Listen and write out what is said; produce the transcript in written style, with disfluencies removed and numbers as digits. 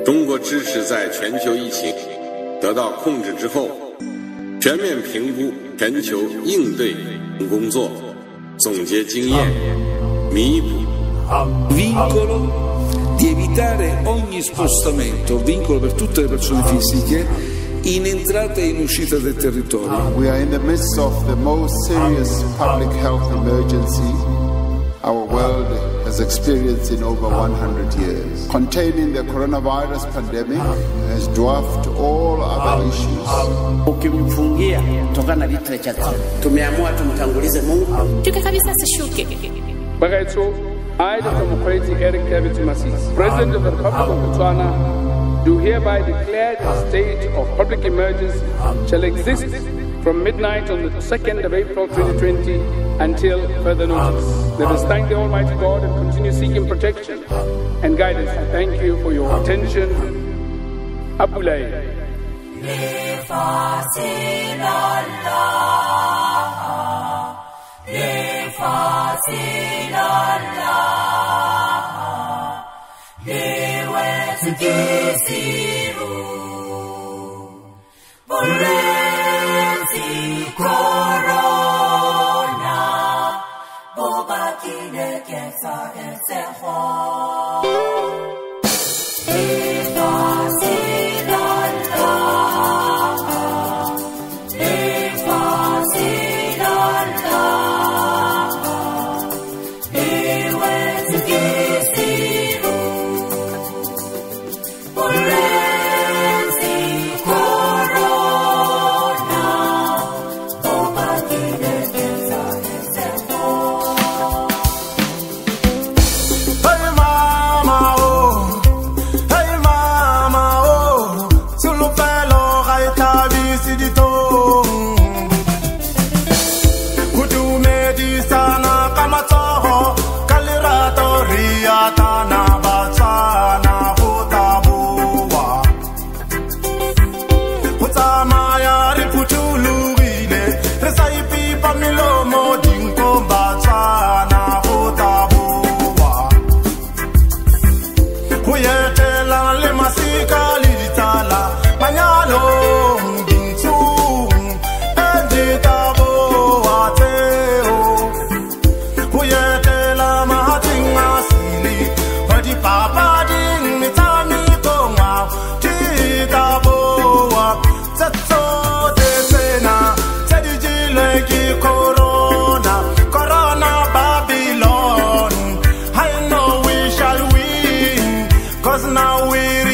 中国支持在全球疫情得到控制之后，全面评估全球应对工作，总结经验，弥补。 Vincolo di evitare ogni spostamento, vincolo per tutte le persone fisiche in entrata e in uscita del territorio. We are in the midst of the most serious public health emergency our world has experienced in over 100 years. Containing the coronavirus pandemic has dwarfed all other issues. Ukimfungia kutokana na literature, tumeamua tumtangulize Mungu. Tukakabisa sishuke. Bagaitso, I, Dr. Mokgweetsi Eric David Masisi, President of the Republic of Botswana, do hereby declare the state of public emergency shall exist from midnight on the 2nd of April 2020 until further notice. Let us thank the Almighty God and continue seeking protection and guidance. I thank you for your attention. Abulai. Cause now we